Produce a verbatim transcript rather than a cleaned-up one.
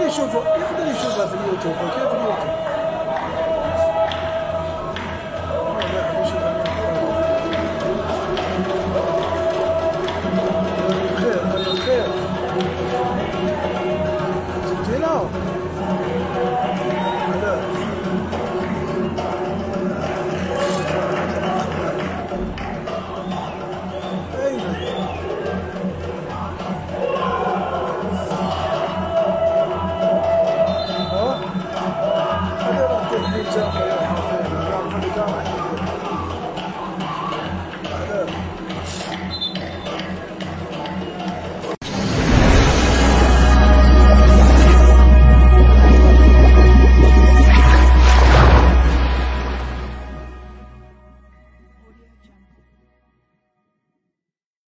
يشوفوا يقدر يشوفها في اليوتيوب. كيف اليوتيوب؟ ما يحب يشوفها من الخير. خير خير. جبتينا